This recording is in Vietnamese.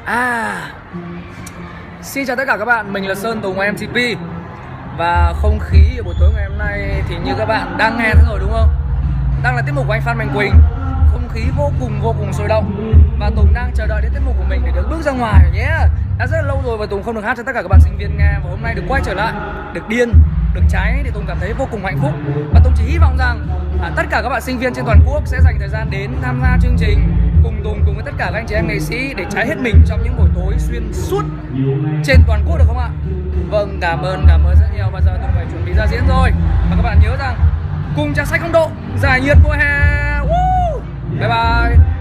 À, xin chào tất cả các bạn, mình là Sơn Tùng MTP. Và không khí ở buổi tối ngày hôm nay thì như các bạn đang nghe thấy rồi đúng không? Đang là tiết mục của anh Phan Mạnh Quỳnh. Không khí vô cùng sôi động. Và Tùng đang chờ đợi đến tiết mục của mình để được bước ra ngoài nhé. Đã rất là lâu rồi và Tùng không được hát cho tất cả các bạn sinh viên nghe. Và hôm nay được quay trở lại, được điên, được cháy thì Tùng cảm thấy vô cùng hạnh phúc. Và Tùng chỉ hy vọng rằng tất cả các bạn sinh viên trên toàn quốc sẽ dành thời gian đến tham gia chương trình cùng Tùng cùng với tất cả các anh chị em nghệ sĩ để cháy hết mình trong những buổi tối xuyên suốt trên toàn quốc, được không ạ? Vâng, cảm ơn rất nhiều. Bây giờ Tùng phải chuẩn bị ra diễn rồi. Và các bạn nhớ rằng cùng trà xanh không độ, giải nhiệt mùa hè. Bye bye.